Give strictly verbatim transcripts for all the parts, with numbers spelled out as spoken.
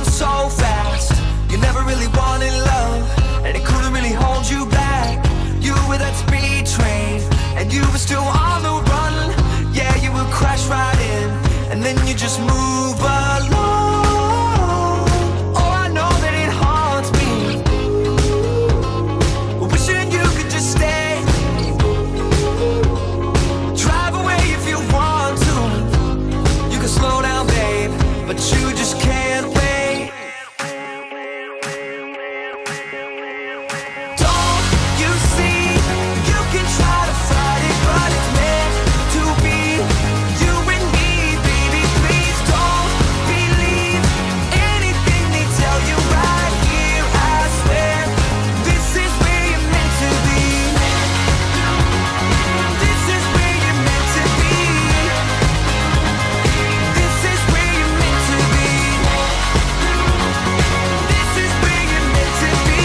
so fast. You never really wanted love, and it couldn't really hold you back. You were that speed train, and you were still on the run. Yeah, you would crash right in, and then you just move along. Oh, I know that it haunts me, wishing you could just stay. Drive away if you want to. You can slow down, babe, but you just can't wait. Don't you see? You can try to fight it, but it's meant to be. You and me, baby, please don't believe anything they tell you right here. I swear, this is where you're meant to be. This is where you're meant to be. This is where you're meant to be. This is where you're meant to be.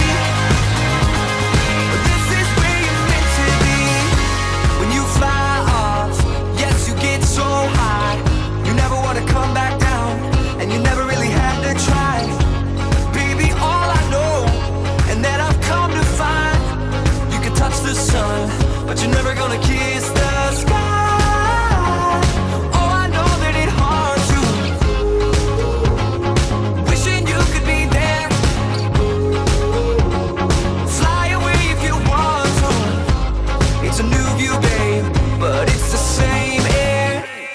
This is where you're meant to be. When you fly off, yes, you get so high. You never want to come back down, and you never really had to try. Baby, all I know, and that I've come to find, you can touch the sun, but you're never gonna kiss the sky. Oh, I know that it haunts you, wishing you could be there. Fly away if you want to. It's a new view, babe, but it's the same air.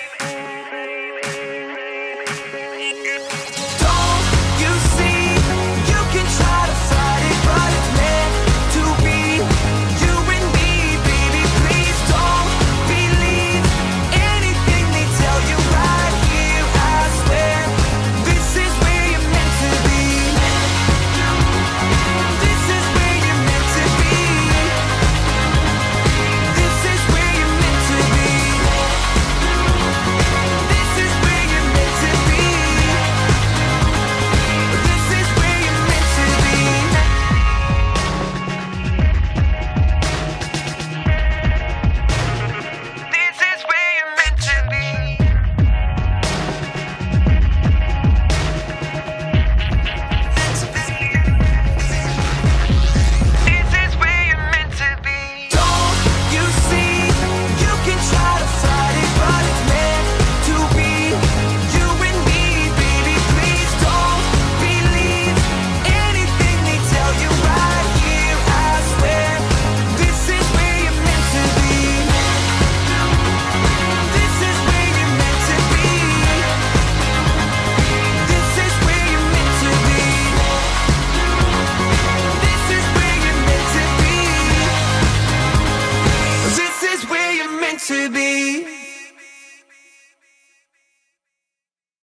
Don't you see? You can try to fight it, but it's meant to be. You and me, baby, please don't believe anything they tell you right here. I swear, this is where you're meant to be. This is where you're meant to be. This is where you're meant to be. This is where you're meant to be. This is where you're meant to be. This is where you're meant to be. This is where you're meant to be. Don't you see? You can try to fight it, but it's meant to be. You and me, baby, please don't believe anything they tell you right here. I swear, this is where you're meant to be. This is where you're meant to be. This is where you're meant to be. This is where you're meant to be. This is where you're meant to be.